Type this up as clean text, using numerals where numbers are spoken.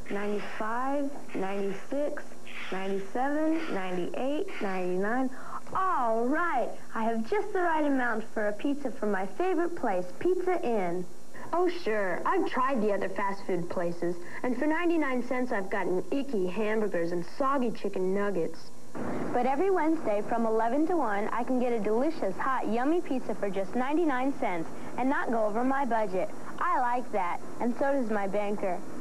95, 96, 97, 98, 99. All right, I have just the right amount for a pizza from my favorite place, Pizza Inn. Oh, sure. I've tried the other fast food places, and for 99 cents, I've gotten icky hamburgers and soggy chicken nuggets. But every Wednesday from 11 to 1, I can get a delicious, hot, yummy pizza for just 99 cents and not go over my budget. I like that, and so does my banker.